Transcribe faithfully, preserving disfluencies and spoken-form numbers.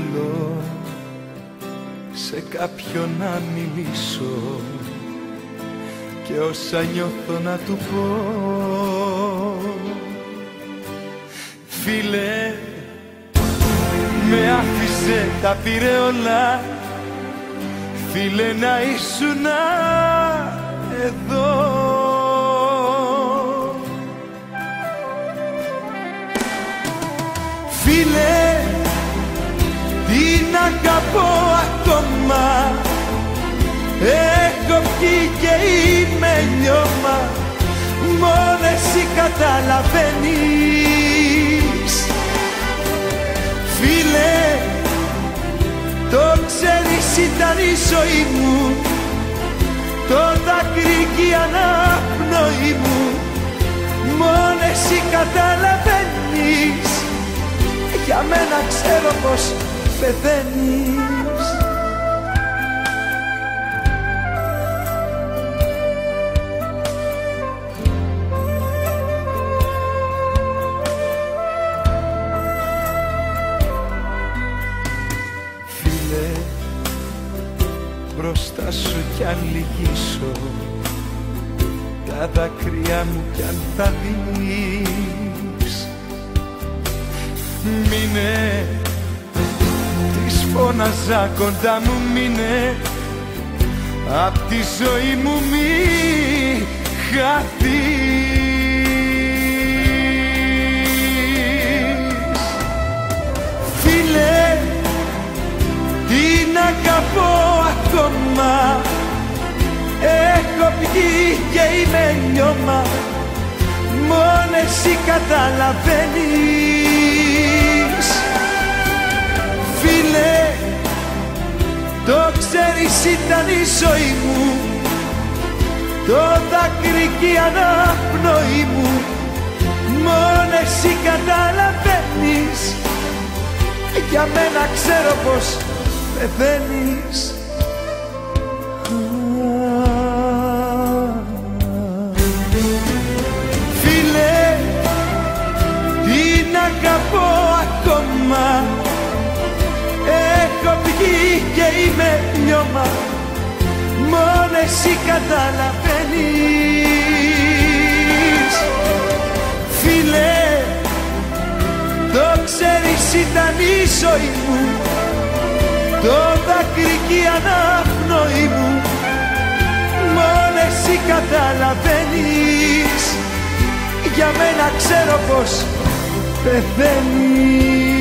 θέλω σε κάποιον να μιλήσω και όσα νιώθω να του πω. Φίλε, με άφησε, τα πήρε όλα. Φίλε, να ήσουνα εδώ. Φίλε, την αγαπώ ακόμα. Έχω πιει και είμαι λιώμα. Μόνο εσύ καταλαβαίνεις. Φίλε, το ξέρεις, ήταν η ζωή μου, το δάκρυ και η αναπνοή μου. Μόνο εσύ καταλαβαίνεις. Για μένα ξέρω πως πεθαίνεις. Φίλε, μπροστά σου κι αν λυγίσω, τα δάκρυα μου κι αν θα δεις, μείνε, της φώναζα κοντά μου, μείνε, απ' τη ζωή μου μη χαθείς. Φίλε, την αγαπώ ακόμα. Έχω πιει και είμαι λιώμα. Μόνο εσύ καταλαβαίνεις. Φίλε, το ξέρεις, ήταν η ζωή μου, το δάκρυ και η αναπνοή μου. Μόνο εσύ καταλαβαίνεις. Για μένα ξέρω πως πεθαίνεις. Φίλε, την αγαπώ ακόμα. Έχω πιει και είμαι λιώμα. Μόνο εσύ καταλαβαίνεις. Φίλε, το ξέρεις, ήταν η ζωή μου, το δάκρυ και η αναπνοή μου. Μόνο εσύ καταλαβαίνεις. Για μένα ξέρω πως πεθαίνεις.